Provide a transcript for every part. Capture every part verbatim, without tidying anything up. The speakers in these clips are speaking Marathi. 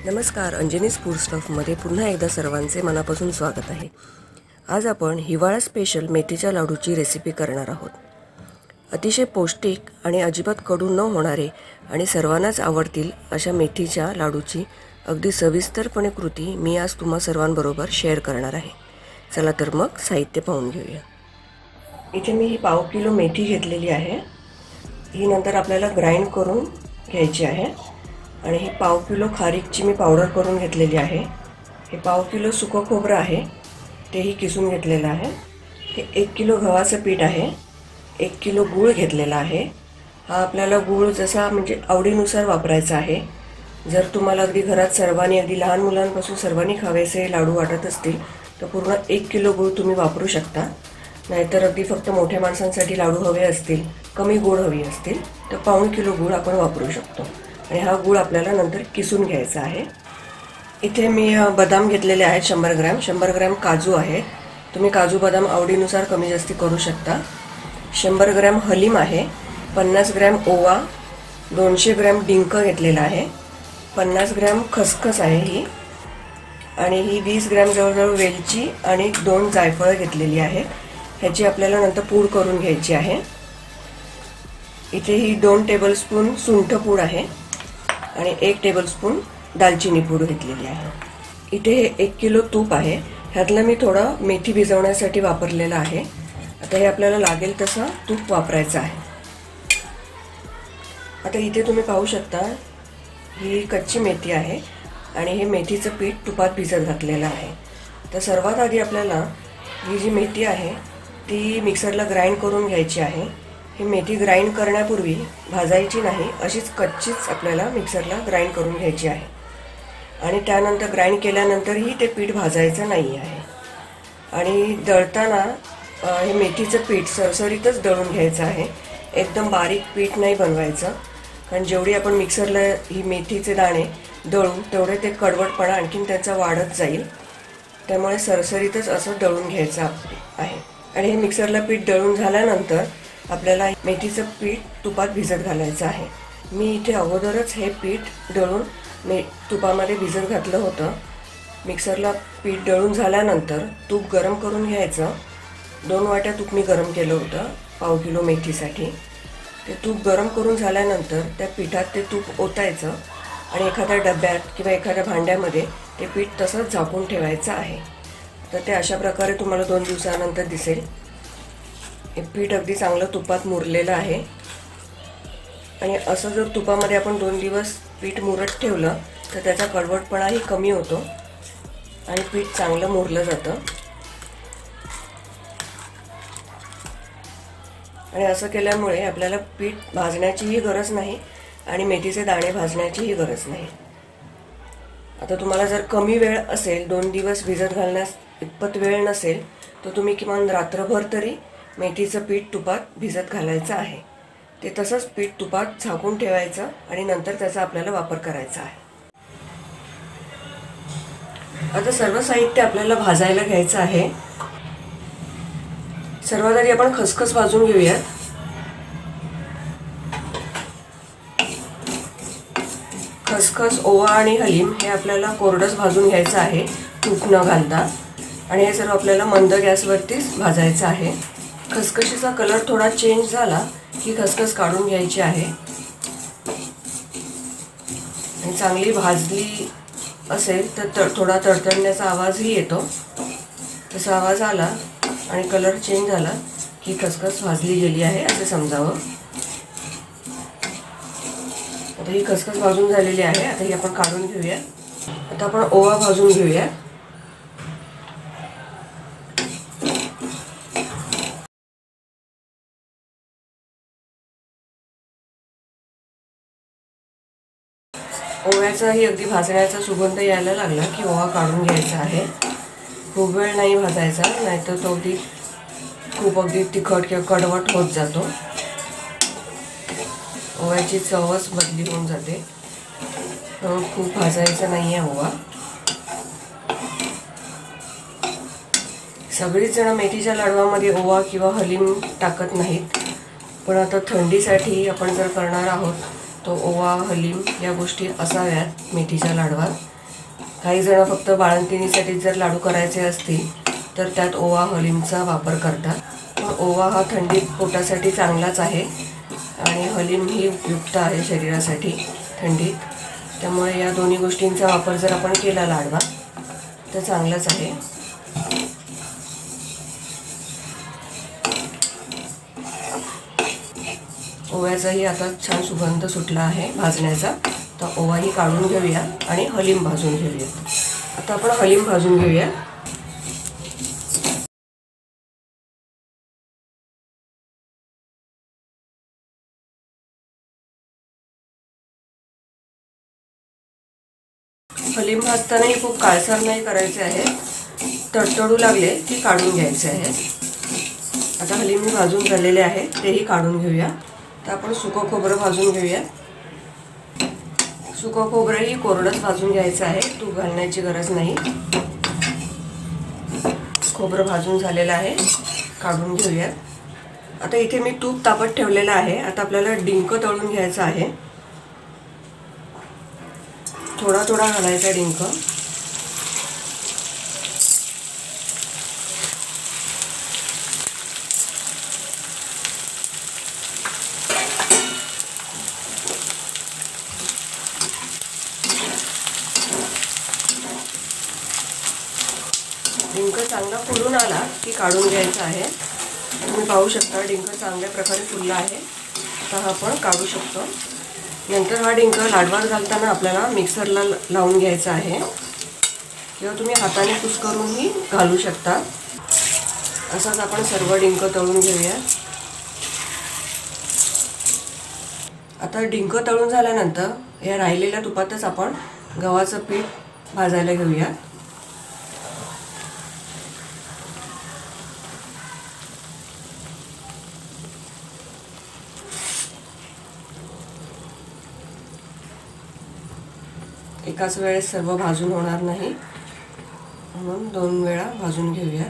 नमस्कार, अंजनीज फूड स्टफमध्ये पुन्हा एकदा सर्वांचे मनापासून स्वागत आहे। आज आपण हिवाळा स्पेशल मेथीच्या लाडूची रेसिपी करणार आहोत। अतिशय पौष्टिक आणि अजिबात कडू न होणारे आणि सर्वांनाच आवडतील अशा मेथीच्या लाडूची अगदी सविस्तरपणे कृती मी आज तुम्हा सर्वांबरोबर शेअर करणार आहे। चला तर मग साहित्य पाहून घेऊया। इथे मी ही पाव किलो मेथी घेतलेली आहे। ही नंतर आपल्याला ग्राइंड करून घ्यायची आहे आणि ही पाव किलो खारीकची मी पावडर करून घेतलेली आहे। हे पाव किलो सुकं खोबरं आहे, तेही किसून घेतलेलं आहे। हे एक किलो गव्हाचं पीठ आहे। एक किलो गूळ घेतलेला आहे। हा आपल्याला गूळ जसा म्हणजे आवडीनुसार वापरायचा आहे। जर तुम्हाला अगदी घरात सर्वांनी अगदी लहान मुलांपासून सर्वांनी खावेसे लाडू वाटत असतील तर पूर्ण एक किलो गूळ तुम्ही वापरू शकता। नाहीतर अगदी फक्त मोठ्या माणसांसाठी लाडू हवे असतील, कमी गूळ हवी असतील तर पाऊण किलो गूळ आपण वापरू शकतो। आणि हा गूळ आपल्याला नंतर किसून घ्यायचा आहे। इथे मी बदाम घेतलेले आहेत शंभर ग्रॅम, शंभर ग्रॅम काजू आहे। तुम्ही काजू बदाम आवडीनुसार कमी जास्ती करू शकता। शंभर ग्रॅम हलीम आहे, पन्नास ग्रॅम ओवा, दोनशे ग्रॅम डिंक घेतलेला आहे, पन्नास ग्रॅम खसखस आहे ही, आणि ही वीस ग्रॅम जवळजवळ वेलची आणि दोन जायफळ घेतलेली आहे। ह्याची आपल्याला नंतर पूड करून घ्यायची आहे। इथे ही दोन टेबलस्पून सुंठ पूड आहे आणि एक टेबलस्पून दालचिनी पूड घेतलेली आहे। इथे हे एक किलो तूप आहे। ह्यातलं मी थोडं मेथी भिजवण्यासाठी वापरलेलं आहे। आता हे आपल्याला लागेल तसं तूप वापरायचं आहे। आता इथे तुम्ही पाहू शकता ही कच्ची मेथी आहे आणि हे मेथीचं पीठ तुपात भिजत घातलेलं आहे। तर सर्वात आधी आपल्याला ही जी मेथी आहे ती मिक्सरला ग्राइंड करून घ्यायची आहे। ही मेथी ग्राइंड करण्यापूर्वी भाजायची नाही, अशीच कच्चीच आपल्याला मिक्सरला ग्राइंड करून घ्यायची आहे। आणि त्यानंतर ग्राइंड केल्यानंतरही ते पीठ भाजायचं नाही आहे। आणि दळताना हे मेथीचं पीठ सरसरीतच दळून घ्यायचं आहे, एकदम बारीक पीठ नाही बनवायचं। कारण जेवढी आपण मिक्सरला ही मेथीचे दाणे दळू तेवढे ते कडवटपणा आणखीन त्याचा वाढत जाईल। त्यामुळे सरसरीतच असं दळून घ्यायचं आहे। आणि हे मिक्सरला पीठ दळून झाल्यानंतर आपल्याला मेथीचं पीठ तुपात भिजत घालायचं आहे। मी इथे अगोदरच हे पीठ दळून मे तुपामध्ये भिजत घातलं होतं। मिक्सरला पीठ दळून झाल्यानंतर तूप गरम करून घ्यायचं। दोन वाट्या तूप मी गरम केलं होतं पाव किलो मेथीसाठी। ते तूप गरम करून झाल्यानंतर त्या पिठात ते तूप ओतायचं आणि एखाद्या डब्यात किंवा एखाद्या भांड्यामध्ये ते पीठ तसंच झाकून ठेवायचं आहे। तर ते अशा प्रकारे तुम्हाला दोन दिवसानंतर दिसेल। हे पीठ अगदी चांगलं तुपात मुरलेलं आहे। आणि असं जर तुपामध्ये आपण दोन दिवस पीठ मुरत ठेवलं तर त्याचा कडवटपणाही कमी होतो आणि पीठ चांगलं मुरलं जातं। आणि असं केल्यामुळे आपल्याला पीठ भाजण्याचीही गरज नाही आणि मेथीचे दाणे भाजण्याचीही गरज नाही। आता तुम्हाला जर कमी वेळ असेल, दोन दिवस भिजत घालण्यास इतपत वेळ नसेल तर तुम्ही किमान रात्रभर तरी मेथीचं पीठ तुपात भिजत घालायचं आहे। ते तसंच पीठ तुपात झाकून ठेवायचं आणि नंतर त्याचा आपल्याला वापर करायचा आहे। आता सर्व साहित्य आपल्याला भाजायला घ्यायचं आहे। सर्वात आधी आपण खसखस भाजून घेऊयात। खसखस, ओवा आणि हलीम हे आपल्याला कोरडंच भाजून घ्यायचं आहे, तूप न घालता। आणि हे सर्व आपल्याला मंद गॅसवरतीच भाजायचं आहे। खसखशीचा कलर थोडा चेंज झाला की खसखस काढून घ्यायची आहे। आणि चांगली भाजली असेल तर तर थोडा तडतडण्याचा आवाजही येतो। तसा आवाज आला आणि कलर चेंज झाला की खसखस भाजली गेली आहे असे समजावं। आता ही खसखस भाजून झालेली आहे। आता ही आपण काढून घेऊया। आता आपण ओवा भाजून घेऊया। ओव्याचाही अगदी भाजण्याचा सुगंध यायला लागला की ओवा काढून घ्यायचा आहे। खूप वेळ नाही भाजायचा, नाहीतर तो अगदी खूप अगदी तिखट किंवा कडवट होत जातो। ओव्याची चवच बदली होऊन जाते, म्हणून खूप भाजायचा नाही आहे ओवा। सगळीच जण मेथीच्या लाडवामध्ये ओवा किंवा हलीम टाकत नाहीत, पण आता थंडीसाठी आपण जर करणार आहोत तो ओवा, हलीम या गोष्टी असाव्यात मेथीच्या लाडवात। काही जण फक्त बाळंतिणीसाठी जर लाडू करायचे असतील तर त्यात ओवा हलीमचा वापर करतात. पण ओवा हा थंडीत पोटासाठी चांगलाच आहे आणि हलीम ही उपयुक्त आहे शरीरासाठी थंडीत. त्यामुळे या दोन्ही गोष्टींचा वापर जर आपण केला लाडवात तर चांगलाच आहे. ओव्याचाही आता छान सुगंध सुटला आहे भाजण्याचा. तर ओवाही काढून घेऊया आणि हलीम भाजून घेऊया. आता आपण हलीम भाजून घेऊया. हलीम भाजतानाही खूप काळसर नाही करायचे आहे. तडतडू लागले की काढून घ्यायचे आहे. आता हलीम भाजून झालेले आहे तेही काढून घेऊया. तर आपण सुकं खोबरं भाजून घेऊया. सुकं खोबरंही कोरडंच भाजून घ्यायचं आहे, तूप घालण्याची गरज नाही. खोबरं भाजून झालेलं आहे, काढून घेऊया. आता इथे मी तूप तापत ठेवलेलं आहे. आता आपल्याला डिंक तळून घ्यायचा आहे. थोडा थोडा घालायचा डिंक. डिंक चांगला फुलून आला की काढून घ्यायचा आहे. तुम्ही पाहू शकता डिंक चांगल्या प्रकारे फुलला आहे. आता हा आपण काढू शकतो. नंतर हा डिंक लाडवात घालताना आपल्याला मिक्सरला लावून घ्यायचा आहे किंवा तुम्ही हाताने कुस्करूनही घालू शकता. असाच आपण सर्व डिंक तळून घेऊया. आता डिंक तळून झाल्यानंतर या राहिलेल्या तुपातच आपण गव्हाचं पीठ भाजायला घेऊया. एकाच वेळेस सर्व भाजून होणार नाही, म्हणून दोन वेळा भाजून घेऊया.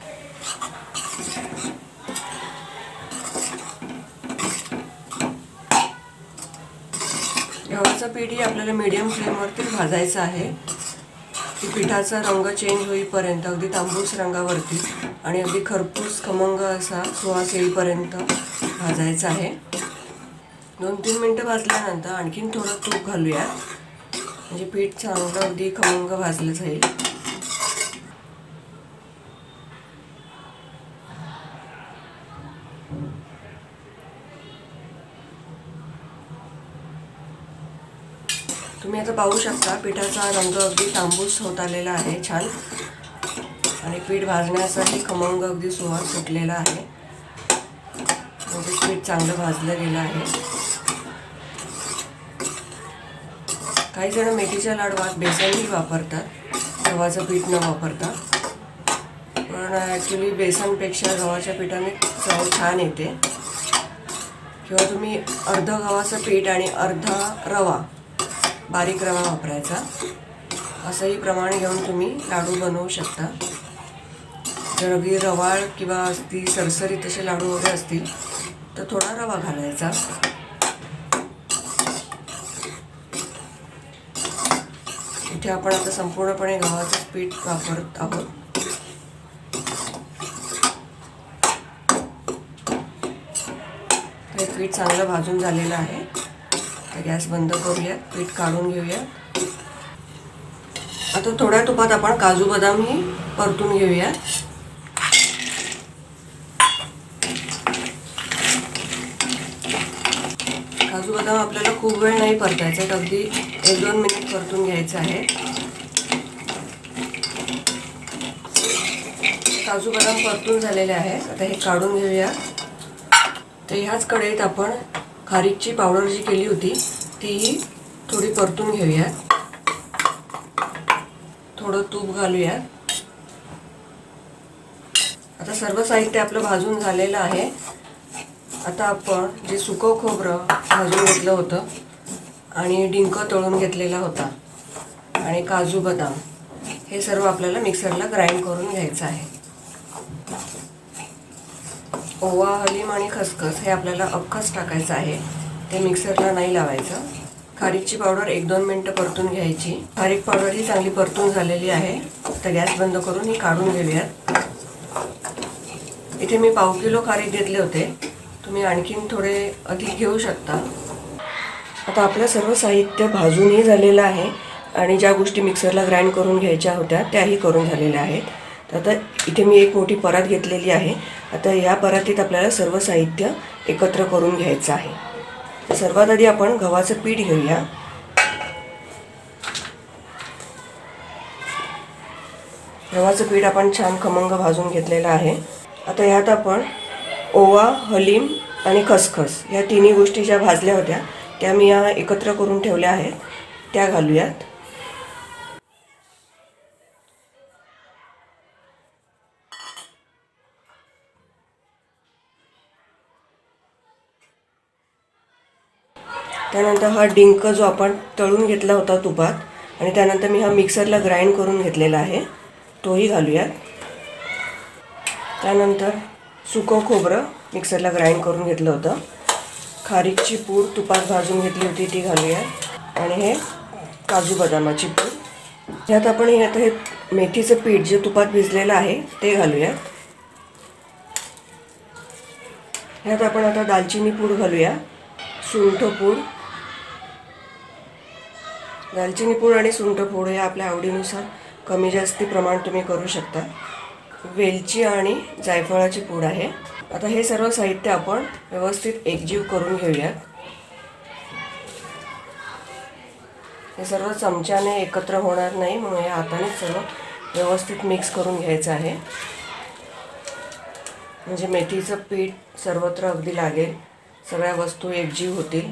गव्हाचं पीठही आपल्याला मीडियम फ्लेमवरती भाजायचं आहे. की पिठाचा रंग चेंज होईपर्यंत अगदी तांबूस रंगावरती आणि अगदी खरपूस खमंग असा सुवास येईपर्यंत भाजायचं आहे. दोन तीन मिनटं भाजल्यानंतर आणखीन थोडं तूप घालूया, म्हणजे पीठ चांगलं अगदी खमंग भाजलं जाईल. तुम्ही आता पाहू शकता पिठाचा रंग अगदी तांबूस होत आलेला आहे छान, आणि पीठ भाजण्याचाही खमंग अगदी सुवास सुटलेला आहे. म्हणजे पीठ चांगलं भाजलं गेलं आहे. काही जण मेथीच्या लाडवात बेसनही वापरतात, गव्हाचं पीठ न वापरता. पण ॲक्च्युली बेसनपेक्षा गव्हाच्या पिठाने चव छान येते. किंवा तुम्ही अर्ध गव्हाचं पीठ आणि अर्धा रवा, बारीक रवा वापरायचा. असंही प्रमाण घेऊन तुम्ही लाडू बनवू शकता. जर अगदी रवाळ किंवा अगदी सरसरीत असे लाडू वगैरे असतील तर थोडा रवा घालायचा. इथे आपण आता संपूर्णपणे गव्हाचं पीठ वापरत आहोत. हे पीठ चांगलं भाजून झालेलं आहे. तर गॅस बंद करूया, पीठ काढून घेऊया. आता थोड्या तुपात आपण काजू बदामही परतून घेऊया. काजू बदाम आपल्याला खूप वेळ नाही परतायचे, तर अगदी एक दोन मिनिट परतून घ्यायचं आहे. काजू बदाम परतून झालेले आहेत. आता हे काढून घेऊया. तर ह्याच कढईत आपण खारीकची पावडर जी केली होती ती थोडी परतून घेऊया. थोडं तूप घालूया. आता सर्व साहित्य आपलं भाजून झालेलं आहे. आता आपण जे सुकं खोबरं भाजून घेतलं होतं आणि डिंक तळून घेतलेला होता आणि काजू बदाम, हे सर्व आपल्याला मिक्सरला ग्राइंड करून घ्यायचं आहे. ओवा, हलीम आणि खसखस हे आपल्याला अख्खच टाकायचं आहे. ते मिक्सरला नाही लावायचं, खारीकची पावडर एक दोन मिनटं परतून घ्यायची। खारीक पावडर ही चांगली परतून झालेली आहे। आता गॅस बंद करून ही काढून घेऊयात। इथे मी पाव किलो खारीक घेतले होते, तुम्ही आणखीन थोडे अधिक घेऊ शकता। आता आपलं सर्व साहित्य भाजूनही झालेलं आहे आणि ज्या गोष्टी मिक्सरला ग्राइंड करून घ्यायच्या होत्या त्याही करून झालेल्या आहेत। आता इथे मी एक मोठी परात घेतलेली आहे। आता या परातीत आपल्याला सर्व साहित्य एकत्र करून घ्यायचं आहे। तर सर्वात आधी आपण गव्हाचं पीठ घेऊया। गव्हाचं पीठ आपण छान खमंग भाजून घेतलेलं आहे। आता यात आपण ओवा, हलीम आणि खसखस या तिन्ही गोष्टी ज्या भाजल्या होत्या त्या मी या एकत्र करून ठेवल्या आहेत त्या घालूयात। त्यानंतर हा डिंक जो आपण तळून घेतला होता तुपात आणि त्यानंतर मी हा मिक्सरला ग्राइंड करून घेतलेला आहे तोही घालूयात। त्यानंतर सुकं खोबरं मिक्सरला ग्राइंड करून घेतलं होतं। खारीकची पूड तुपात भाजून घेतली होती ती घालूयात आणि हे काजू बदामाची पूड। यात आपण हे आता हे मेथीचं पीठ जे तुपात भिजलेलं आहे ते घालूयात। यात आपण आता दालचिनी पूड घालूया, सुंठ पूड। दालचिनी पूड आणि सुंठ पूड हे आपल्या आवडीनुसार कमी जास्ती प्रमाण तुम्ही करू शकता। वेलची आणि जायफळाची पूड आहे। आता हे सर्व साहित्य आपण व्यवस्थित एकजीव करून घेऊयात। हे सर्व चमच्याने एकत्र होणार नाही म्हणून या हाताने सर्व व्यवस्थित मिक्स करून घ्यायचं आहे, म्हणजे मेथीचं पीठ सर्वत्र अगदी लागेल, सगळ्या वस्तू एकजीव होतील।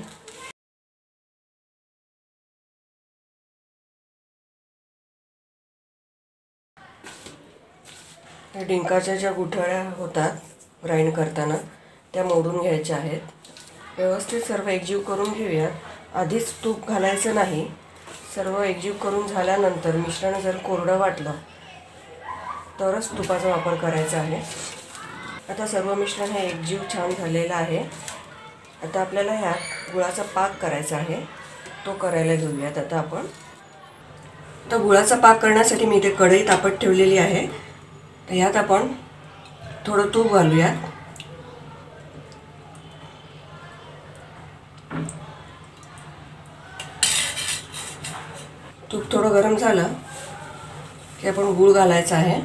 डिंकाच्या ज्या गुठळ्या होतात ग्राइंड करताना त्या मोडून घ्यायच्या आहेत। व्यवस्थित सर्व एकजीव करून घेऊयात। आधीच तूप घालायचं नाही, सर्व एकजीव करून झाल्यानंतर मिश्रण जर कोरडं वाटलं तरच तुपाचा वापर करायचा आहे। आता सर्व मिश्रण हे एकजीव छान झालेलं आहे। आता आपल्याला ह्यात गुळाचा पाक करायचा आहे, तो करायला घेऊयात। आता आपण तर गुळाचा पाक करण्यासाठी मी इथे कढई तापत ठेवलेली आहे। तर यात आपण थोडं तूप घालूयात। तूप थोडं गरम झालं की आपण गूळ घालायचा आहे।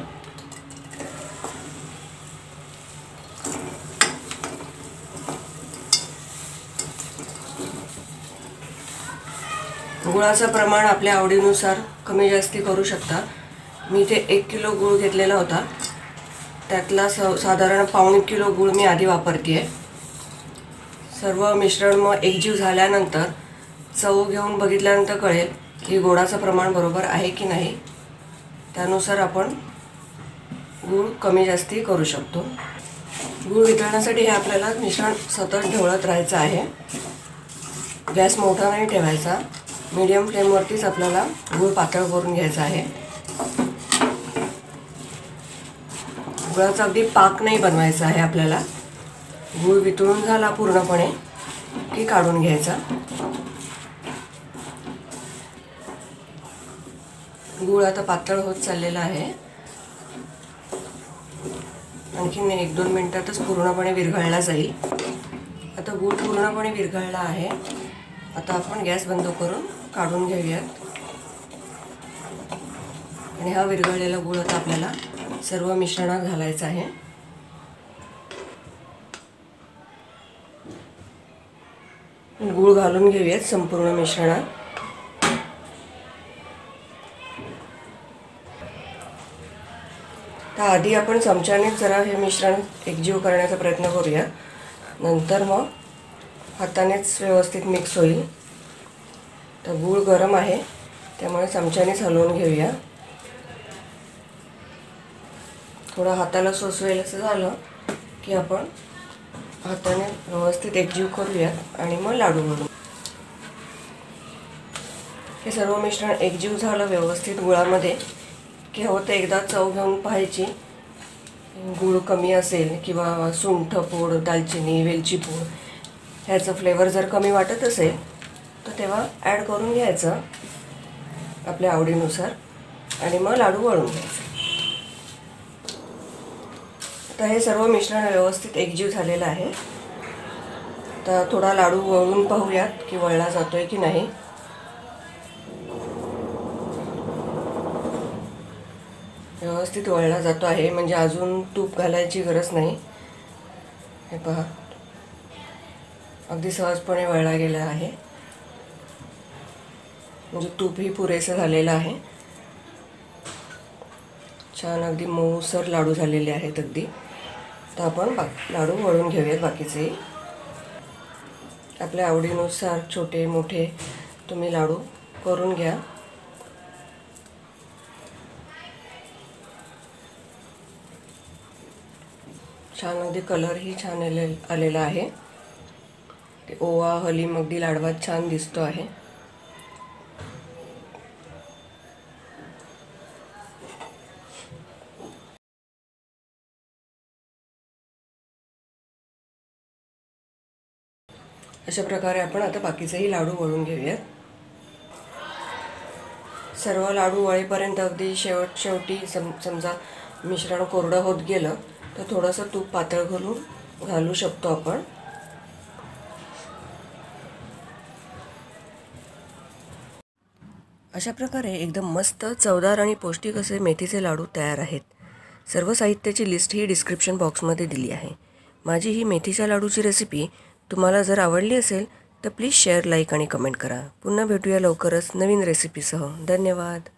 गुळाचं प्रमाण आपल्या आवडीनुसार कमी जास्ती करू शकता। मी इथे एक किलो गूळ घेतलेला होता, त्यातला स साधारण पाऊण किलो गूळ मी आधी वापरते आहे। सर्व मिश्रण मग एकजीव झाल्यानंतर चव घेऊन बघितल्यानंतर कळेल की गोडाचं प्रमाण बरोबर आहे की नाही, त्यानुसार आपण गूळ कमी जास्ती करू शकतो। गूळ वितळण्यासाठी हे आपल्याला मिश्रण सतत ढवळत राहायचं आहे। गॅस मोठा नाही ठेवायचा, मीडियम फ्लेमवरतीच आपल्याला गूळ पातळ करून घ्यायचा आहे। गुळाचा अगदी पाक नाही बनवायचा आहे आपल्याला। गूळ वितळून झाला पूर्णपणे की काढून घ्यायचा। गूळ आता पातळ होत चाललेला आहे, आणखीन एक दोन मिनिटातच पूर्णपणे विरघळला जाईल। आता गूळ पूर्णपणे विरघळला आहे। आता आपण गॅस बंद करून काढून घेऊयात आणि हा विरघळलेला गूळ आता आपल्याला सर्व मिश्रणात घालायचा आहे। गूळ घालून घेऊयात संपूर्ण मिश्रणात। तर आधी आपण चमच्याने जरा हे मिश्रण एकजीव करण्याचा प्रयत्न करूया, नंतर मग हातानेच व्यवस्थित मिक्स होईल। तर गूळ गरम आहे त्यामुळे चमच्यानेच हलवून घेऊया। थोडं हाताला सोसवेल असं झालं की आपण हाताने व्यवस्थित एकजीव करूयात आणि मग लाडू बनवू। हे सर्व मिश्रण एकजीव झालं व्यवस्थित गुळामध्ये की हवं तर एकदा चव घेऊन पाहायची, गूळ कमी असेल किंवा सुंठ पूड, दालचिनी, वेलची पूड ह्याचं फ्लेवर जर कमी वाटत असेल तर तेव्हा ॲड करून घ्यायचं आपल्या आवडीनुसार आणि मग लाडू वळून घ्यायचे. आता हे सर्व मिश्रण व्यवस्थित एकजीव झालेलं आहे. तर थोडा लाडू वळून पाहूयात की वळला जातोय की नाही. व्यवस्थित वळला जातो आहे, म्हणजे अजून तूप घालायची गरज नाही. हे पहा, अगदी सहजपणे वळला गेला आहे, म्हणजे तूपही पुरेसं झालेलं आहे. छान अगदी मऊसर लाडू झालेले आहेत अगदी. तर आपण बा लाडू वळून घेऊयात बाकीचे. आपल्या आवडीनुसार छोटे मोठे तुम्ही लाडू करून घ्या. छान अगदी कलरही छान आले आलेला आहे. ते ओवा हलीम अगदी लाडवात छान दिसतो आहे. अशा प्रकारे आपण आता बाकीचेही लाडू वळून घेऊयात. सर्व लाडू वळेपर्यंत अगदी शेवट शेवटी सम समजा मिश्रण कोरडं होत गेलं तर थोडंसं तूप पातळ घालून घालू शकतो आपण. अशा प्रकारे एकदम मस्त चवदार आणि पौष्टिक असे मेथीचे लाडू तयार आहेत. सर्व साहित्याची लिस्ट ही डिस्क्रिप्शन बॉक्समध्ये दिली आहे. माझी ही मेथीच्या लाडूची रेसिपी तुम्हाला जर आवडली असेल तर प्लीज शेअर, लाईक आणि कमेंट करा. पुन्हा भेटूया लवकरच नवीन रेसिपीसह. धन्यवाद.